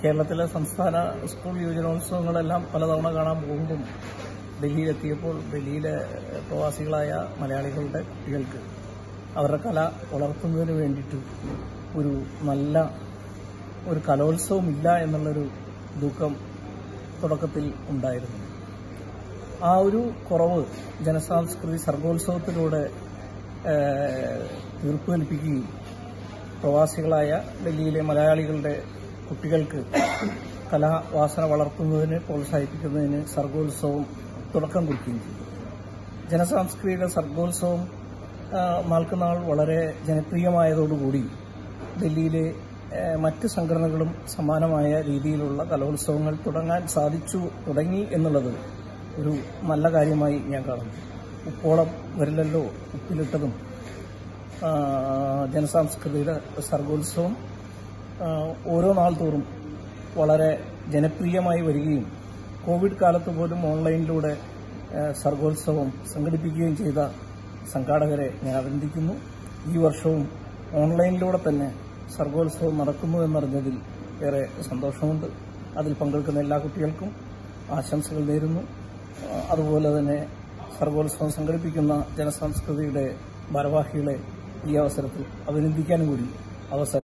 കേരളത്തിലെ സംസ്ഥാന സ്കൂൾ യുവജനോത്സവങ്ങളെല്ലാം പലതവണ കാണാൻ പോകുമ്പോൾ ഡൽഹിയിലെത്തിയപ്പോൾ ഡൽഹിയിലെ പ്രവാസികളായ മലയാളികളുടെ കുട്ടികൾക്ക് അവരുടെ കല വളർത്തുന്നതിന് വേണ്ടിയിട്ട് ഒരു നല്ല ഒരു കലോത്സവം ഇല്ല എന്നുള്ളൊരു ദുഃഖം തുടക്കത്തിൽ ഉണ്ടായിരുന്നു. ആ ഒരു കുറവ് ജനസാംസ്കൃതിക സർഗോത്സവത്തിലൂടെ തീർപ്പ് കൽപ്പിക്കുകയും പ്രവാസികളായ ഡൽഹിയിലെ മലയാളികളുടെ കുട്ടികൾക്ക് കലാവാസന വളർത്തുന്നതിന് പ്രോത്സാഹിപ്പിക്കുന്നതിന് സർഗോത്സവം തുടക്കം കുറിക്കുകയും ചെയ്തു. ജനസാംസ്കൃതിക സർഗോത്സവം നാൾക്കുനാൾ വളരെ ജനപ്രിയമായതോടുകൂടി ഡൽഹിയിലെ മറ്റ് സംഘടനകളും സമാനമായ രീതിയിലുള്ള കലോത്സവങ്ങൾ തുടങ്ങി എന്നുള്ളത് ഒരു നല്ല കാര്യമായി ഞാൻ കാണുന്നു. ഉപ്പോളം വരില്ലല്ലോ ഉപ്പിലിട്ടതും ജനസാംസ്കൃതിക സർഗോത്സവം ഓരോ നാൾ തോറും വളരെ ജനപ്രിയമായി വരികയും കോവിഡ് കാലത്ത് പോലും ഓൺലൈനിലൂടെ സർഗോത്സവം സംഘടിപ്പിക്കുകയും ചെയ്ത സംഘാടകരെ ഞാൻ അഭിനന്ദിക്കുന്നു. ഈ വർഷവും ഓൺലൈനിലൂടെ തന്നെ സർഗോത്സവം നടക്കുന്നു എന്നറിഞ്ഞതിൽ ഏറെ സന്തോഷമുണ്ട്. അതിൽ പങ്കെടുക്കുന്ന എല്ലാ കുട്ടികൾക്കും ആശംസകൾ നേരുന്നു. അതുപോലെ തന്നെ സർഗോത്സവം സംഘടിപ്പിക്കുന്ന ജനസംസ്കൃതിയുടെ ഭാരവാഹികളെ ഈ അവസരത്തിൽ അഭിനന്ദിക്കാനും കൂടി അവസരം